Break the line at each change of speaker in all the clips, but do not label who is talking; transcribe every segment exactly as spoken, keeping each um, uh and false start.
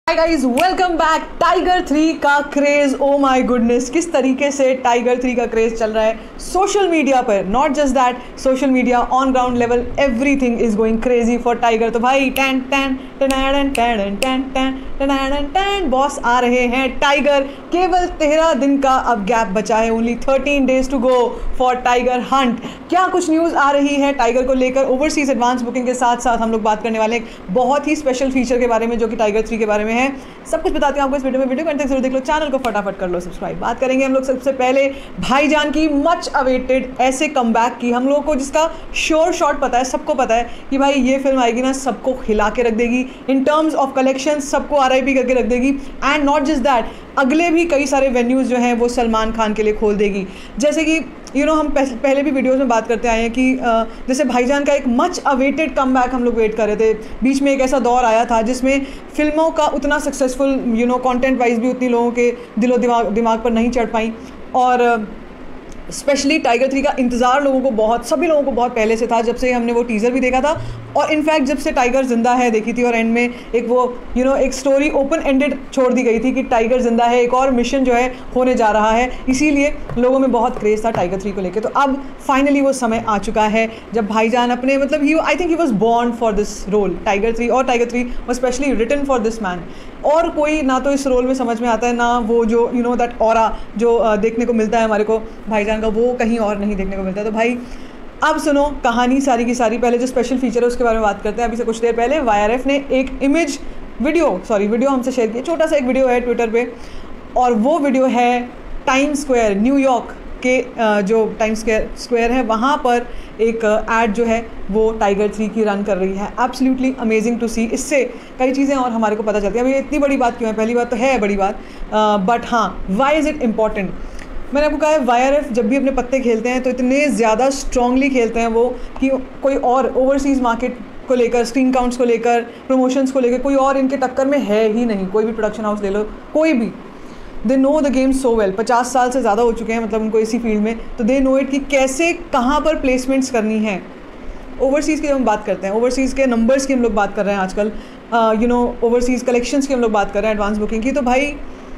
हाय guys, welcome back. Tiger three का craze, oh my goodness, किस तरीके से टाइगर थ्री का क्रेज चल रहा है सोशल मीडिया पर। Not just that, social media, on ground level, everything is going crazy for tiger. तो भाई टैन टैन टैन टैन टैन टैन टैन बॉस आ रहे हैं टाइगर। केवल तेरह दिन का अब गैप बचा है, only thirteen days to go for tiger hunt. क्या कुछ न्यूज़ आ रही है टाइगर को लेकर ओवरसीज एडवांस बुकिंग के साथ साथ हम लोग बात करने वाले हैं एक बहुत ही स्पेशल फीचर के बारे में जो कि टाइगर थ्री के बारे में है। सब कुछ बताते हैं आपको इस वीडियो में। वीडियो को अंत तक जरूर देख लो, चैनल को फटाफट कर लो सब्सक्राइब। बात करेंगे हम लोग सबसे पहले भाईजान की मच अवेटेड ऐसे कमबैक की, हम लोगों को जिसका श्योर शॉट पता है, सबको पता है कि भाई ये फिल्म आएगी ना, सबको हिला के रख देगी इन टर्म्स ऑफ कलेक्शन, सबको आरआईपी करके रख देगी। एंड नॉट जस्ट दैट, अगले भी कई सारे वेन्यूज़ जो हैं वो सलमान खान के लिए खोल देगी। जैसे कि यू you नो know, हम पहले भी वीडियोस में बात करते आए हैं कि जैसे भाईजान का एक मच अवेटेड कमबैक हम लोग वेट कर रहे थे। बीच में एक ऐसा दौर आया था जिसमें फिल्मों का उतना successful you know content wise भी उतनी लोगों के दिलो दिमाग दिमाग पर नहीं चढ़ पाई, और स्पेशली टाइगर थ्री का इंतज़ार लोगों को बहुत, सभी लोगों को बहुत पहले से था, जब से हमने वो टीज़र भी देखा था और इनफैक्ट जब से टाइगर जिंदा है देखी थी, और एंड में एक वो यू नो एक स्टोरी ओपन एंडेड छोड़ दी गई थी कि टाइगर जिंदा है, एक और मिशन जो है होने जा रहा है। इसीलिए लोगों में बहुत क्रेज़ था टाइगर थ्री को लेकर। तो अब फाइनली वो समय आ चुका है जब भाईजान अपने मतलब ही I think he was born for this role tiger three, और tiger three was specially written for this man. और कोई ना तो इस रोल में समझ में आता है, ना वो जो यू नो दैट ऑरा जो uh, देखने को मिलता है हमारे को भाईजान का, वो कहीं और नहीं देखने को मिलता है। तो भाई अब सुनो कहानी सारी की सारी। पहले जो स्पेशल फीचर है उसके बारे में बात करते हैं। अभी से कुछ देर पहले वाई आर एफ ने एक इमेज वीडियो सॉरी वीडियो हमसे शेयर किया, छोटा सा एक वीडियो है ट्विटर पे, और वो वीडियो है टाइम स्क्वायर न्यूयॉर्क के जो टाइम स्क्वायर स्क्वायर है वहाँ पर एक ऐड जो है वो टाइगर थ्री की रन कर रही है। Absolutely amazing to see. इससे कई चीज़ें और हमारे को पता चलती है। अभी इतनी बड़ी बात क्यों है, पहली बात तो है बड़ी बात, बट हाँ, वाई इज़ इट इम्पॉर्टेंट। मैंने आपको कहा है वाई आर एफ जब भी अपने पत्ते खेलते हैं तो इतने ज़्यादा स्ट्रांगली खेलते हैं वो कि कोई और ओवरसीज़ मार्केट को लेकर, स्क्रीन काउंट्स को लेकर, प्रमोशंस को लेकर कोई और इनके टक्कर में है ही नहीं। कोई भी प्रोडक्शन हाउस ले लो, कोई भी, they know the game so well. पचास साल से ज़्यादा हो चुके हैं मतलब उनको इसी फील्ड में, तो दे नो इट कि कैसे कहाँ पर प्लेसमेंट्स करनी है। ओवरसीज़ की जब हम बात करते हैं, ओवरसीज़ के नंबर्स की हम लोग बात कर रहे हैं आजकल, यू नो ओवरसीज़ कलेक्शंस की हम लोग बात कर रहे हैं, एडवांस बुकिंग की। तो भाई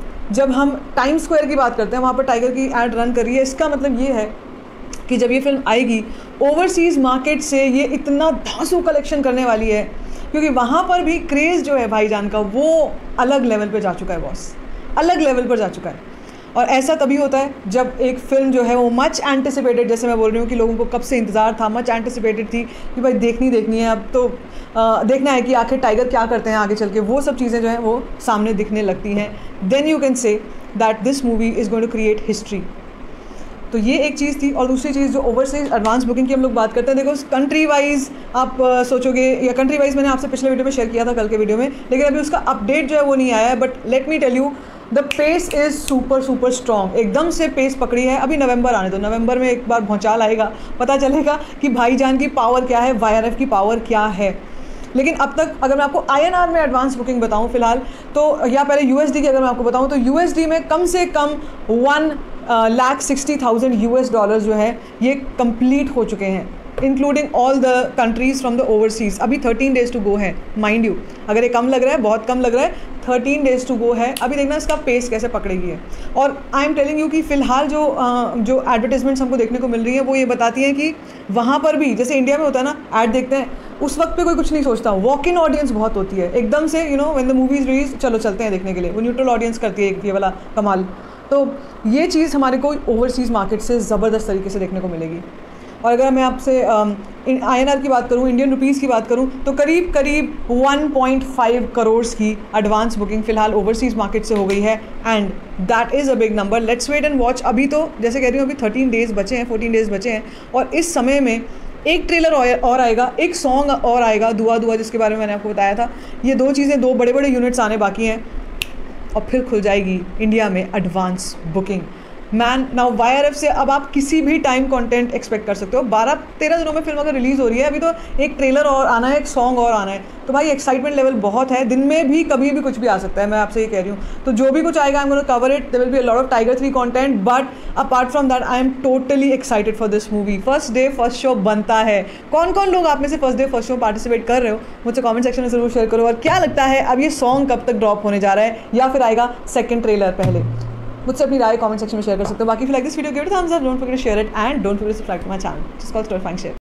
जब हम टाइम स्क्वायर की बात करते हैं, वहाँ पर टाइगर की ऐड रन कर रही है, इसका मतलब ये है कि जब ये फिल्म आएगी ओवरसीज़ मार्केट से ये इतना धांसू कलेक्शन करने वाली है, क्योंकि वहाँ पर भी क्रेज़ जो है भाईजान का वो अलग लेवल पे जा चुका है बॉस, अलग लेवल पर जा चुका है। और ऐसा तभी होता है जब एक फ़िल्म जो है वो मच एंटिसिपेटेड, जैसे मैं बोल रही हूँ कि लोगों को कब से इंतज़ार था, मच एंटिसिपेटेड थी कि भाई देखनी देखनी है, अब तो आ, देखना है कि आखिर टाइगर क्या करते हैं आगे चल के, वो सब चीज़ें जो हैं वो सामने दिखने लगती हैं। Then you can say that this movie is going to create history. तो ये एक चीज़ थी। और दूसरी चीज़ जो ओवरसीज एडवांस बुकिंग की हम लोग बात करते हैं, देखो कंट्री वाइज आप आ, सोचोगे, या कंट्री वाइज मैंने आपसे पिछले वीडियो में शेयर किया था कल के वीडियो में, लेकिन अभी उसका अपडेट जो है वो नहीं आया है। But let me tell you, the pace is super super strong. एकदम से पेस पकड़ी है। अभी नवंबर आने दो, नवंबर में एक बार भौचाल आएगा, पता चलेगा कि भाईजान की पावर क्या है, वाई आर एफ की पावर क्या है। लेकिन अब तक अगर मैं आपको आई एन आर में एडवांस बुकिंग बताऊं फिलहाल तो, या पहले यू एस डी की अगर मैं आपको बताऊं तो, यू एस डी में कम से कम one lakh sixty thousand U S dollar जो है ये कंप्लीट हो चुके हैं, including all the countries from the overseas. अभी थर्टीन डेज़ टू गो है, माइंड यू। अगर ये कम लग रहा है, बहुत कम लग रहा है, थर्टीन डेज़ टू गो है। अभी देखना इसका पेस कैसे पकड़ेगी है। और आई एम टेलिंग यू कि फ़िलहाल जो uh, जो एडवर्टाइजमेंट्स हमको देखने को मिल रही है वो ये बताती हैं कि वहाँ पर भी जैसे इंडिया में होता है ना, ऐड देखते हैं उस वक्त पे कोई कुछ नहीं सोचता, वॉक इन ऑडियंस बहुत होती है एकदम से, you know when the movies release, चलो चलते हैं देखने के लिए, वो न्यूट्रल ऑडियंस करती है एक ये वाला कमाल। तो ये चीज़ हमारे को ओवरसीज़ मार्केट से ज़बरदस्त तरीके से देखने को मिलेगी। और अगर मैं आपसे आई एन आर की बात करूँ, इंडियन रुपीज़ की बात करूँ, तो करीब करीब वन पॉइंट फाइव करोड़ की एडवांस बुकिंग फ़िलहाल ओवरसीज़ मार्केट से हो गई है, and that is a big number. Let's wait and watch. अभी तो जैसे कह रही हूँ अभी थर्टीन डेज़ बचे हैं, फोर्टीन डेज़ बचे हैं, और इस समय में एक ट्रेलर और आएगा, एक सॉन्ग और आएगा, दुआ दुआ, जिसके बारे में मैंने आपको बताया था। ये दो चीज़ें, दो बड़े बड़े यूनिट्स आने बाकी हैं, और फिर खुल जाएगी इंडिया में advance booking. Man now Y R F से अब आप किसी भी टाइम कंटेंट एक्सपेक्ट कर सकते हो। बारह तेरह दिनों में फिल्म अगर रिलीज़ हो रही है, अभी तो एक ट्रेलर और आना है, एक सॉन्ग और आना है, तो भाई एक्साइटमेंट लेवल बहुत है। दिन में भी कभी भी कुछ भी आ सकता है, मैं आपसे ये कह रही हूँ। तो जो भी कुछ आएगा I am gonna cover it. There will be a lot of tiger three content, but apart from that I am totally excited for this movie. First day first show बनता है। कौन कौन लोग आप में से first day first show participate कर रहे हो मुझसे कमेंट सेक्शन में जरूर शेयर करो। और क्या लगता है अब ये सॉन्ग कब तक ड्रॉप होने जा रहा है, या फिर आएगा सेकंड ट्रेलर पहले? मुझसे अपनी राय कमेंट सेक्शन में शेयर कर सकते हो। बाकी if you like this video, give it a thumbs up, don't forget to share it, and don't forget to subscribe to my channel. Just call Storyfying Share.